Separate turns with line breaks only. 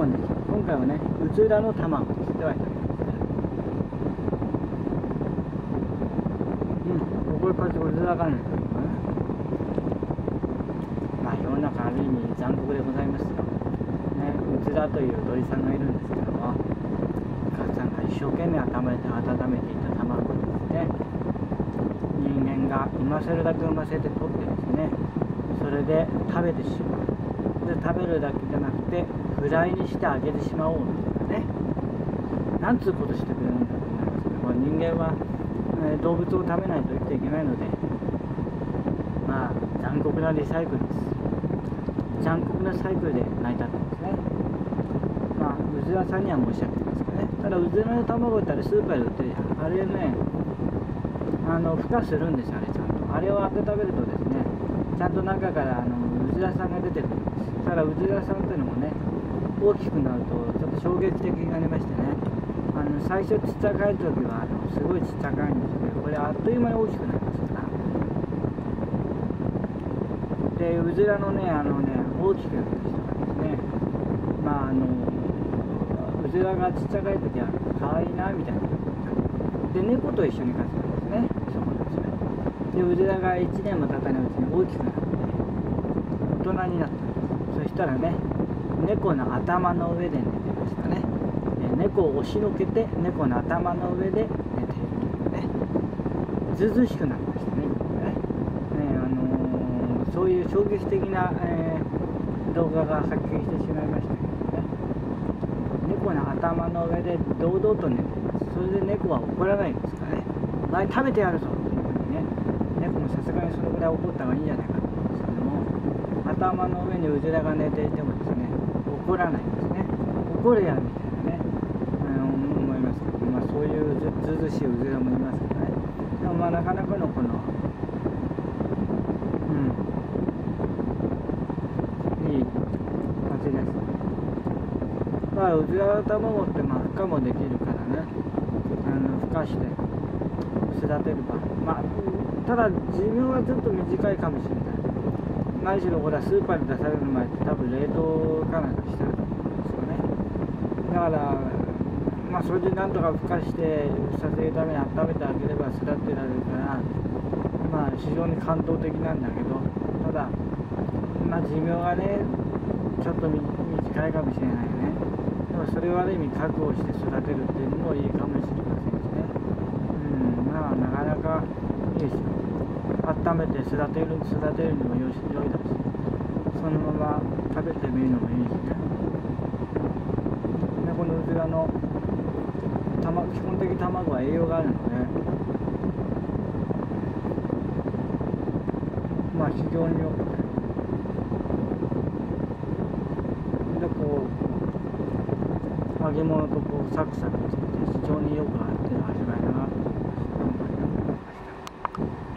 個んできて、今回はねうずらの卵です。ではいただきます。これからうずらがね、まあ世の中ある意味残酷でございますよね。うずらという鳥さんがいるんですけども、母さんが一生懸命温めていた卵ですね、人間が産ませるだけ産ませて取ってですね、それで食べてしまう。で食べるだけじゃなくてフライにしてあげてしまおうみたいなね、なんつうことしてくれるんだと思いますけど、人間は、動物を食べないと生きていけないので、まあ残酷なリサイクルです。残酷なサイクルで成り立ってますね。まあうずらさんには申し訳ないですけどね。ただうずらの卵ってあれスーパーで売ってるじゃん。あれね、孵化するんですよ、あれちゃんと。あれを当て食べるとですね、ちゃんと中からうずらさんが出てくるんです。ただうずらさんっていうのもね、大きくなるとちょっと衝撃的になりましてね、最初ちっちゃかい時はすごいちっちゃかいんですけど、これあっという間に大きくなりますから。でうずらのね大きくなった人がですね、まあうずらがちっちゃかい時は可愛いなみたいな。で猫と一緒に飼ってたんですね、そこですね。でうずらが1年も経たないうちに大きくなって大人になったんです。そしたらね、猫の頭の上で寝てましたね。猫を押しのけて猫の頭の上で寝ているというね、ずうずうしくなりましたね、そういう衝撃的な、動画が発見してしまいましたけどね、猫の頭の上で堂々と寝ています。それで猫は怒らないんですからね、お前食べてやるぞというふうにね、猫もさすがにそれぐらい怒った方がいいんじゃないかと思うんですけども、頭の上にうずらが寝ていてもですね、怒らないんですね。怒れやみたいなね、思いますけど、そういうずうずうしいうずらもいますけどね。でもなかなかのこのいい感じです。うずらの卵って孵化もできるからね、孵化して育てる場合、ただ寿命はちょっと短いかもしれない。何しろほらスーパーに出される前って多分冷凍かなんかしてると思うんですよね。だからそれでなんとか孵化してさせるために温めてあげれば育てられるから、非常に感動的なんだけど、ただ寿命がねちょっと短いかもしれないね。でもそれをある意味覚悟して育てるっていうのもいいかもしれませんしね。なかなかいいですよ。温めて育てるにも良いだし、そのまま食べてみるのもいいしね。でこのうずらの基本的卵は栄養があるので、非常に良くて、で揚げ物とサクサクして非常によく合ってる味わいだなと思いました。